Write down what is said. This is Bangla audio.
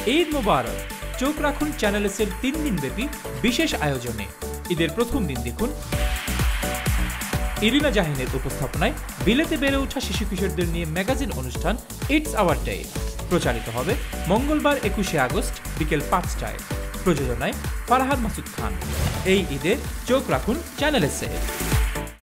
ঈদ মোবারক। চোখ রাখুন চ্যানেল এর 3 দিনব্যাপী বিশেষ আয়োজনে। ঈদের প্রথম দিন দেখুন ইরিনা জাহিনের উপস্থাপনায় বিলেতে বেড়ে ওঠা শিশু কিশোরদের নিয়ে ম্যাগাজিন অনুষ্ঠান ইটস আওয়ার ডে। প্রচারিত হবে মঙ্গলবার 21শে আগস্ট বিকেল 5টায়। প্রযোজনায় ফারহাদ মাসুদ খান। এই ঈদে চোখ রাখুন চ্যানেল এ।